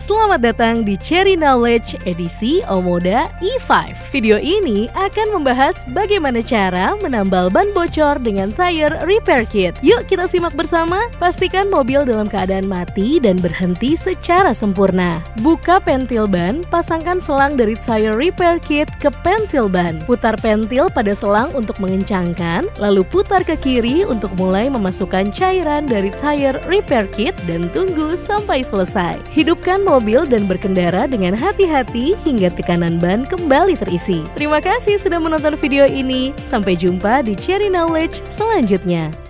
Selamat datang di Cherry Knowledge edisi Omoda E5. Video ini akan membahas bagaimana cara menambal ban bocor dengan tire repair kit. Yuk kita simak bersama. Pastikan mobil dalam keadaan mati dan berhenti secara sempurna. Buka pentil ban, pasangkan selang dari tire repair kit ke pentil ban. Putar pentil pada selang untuk mengencangkan, lalu putar ke kiri untuk mulai memasukkan cairan dari tire repair kit dan tunggu sampai selesai. Hidupkan mobil dan berkendara dengan hati-hati hingga tekanan ban kembali terisi. Terima kasih sudah menonton video ini. Sampai jumpa di Cherry Knowledge selanjutnya.